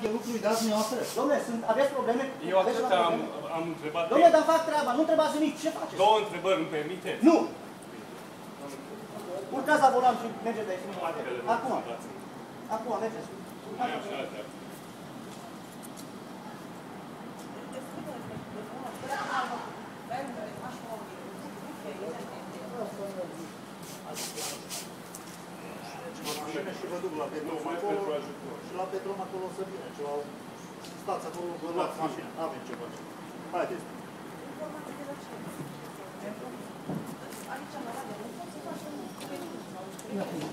e lucru, îi dați dumneavoastră. Dom'le, aveți probleme? Eu atât am întrebat. Dom'le, dar fac treaba, nu întrebați nimic. Ce faceți? Două întrebări, îmi permiteți? Nu! Urcați la volan și mergeți de aici. Acum. Acum, mergeți. Și vă duc la Petrom acolo și la Petrom acolo o să vină ceva. Stați acolo, vă luați mașină, avem ce face. Haideți. Aici, la radio, nu pot să facem